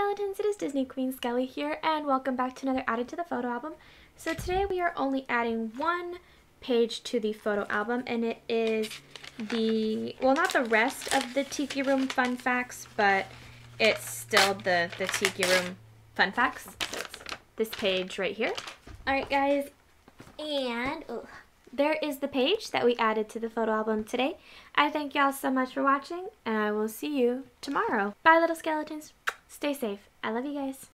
Skeletons, it is Disney Queen Skelly here, and welcome back to another added to the photo album. So today we are only adding one page to the photo album, and it is the, well, not the rest of the Tiki Room fun facts, but it's still the Tiki Room fun facts. So it's this page right here. Alright guys, and there is the page that we added to the photo album today. I thank y'all so much for watching, and I will see you tomorrow. Bye little skeletons. Stay safe. I love you guys.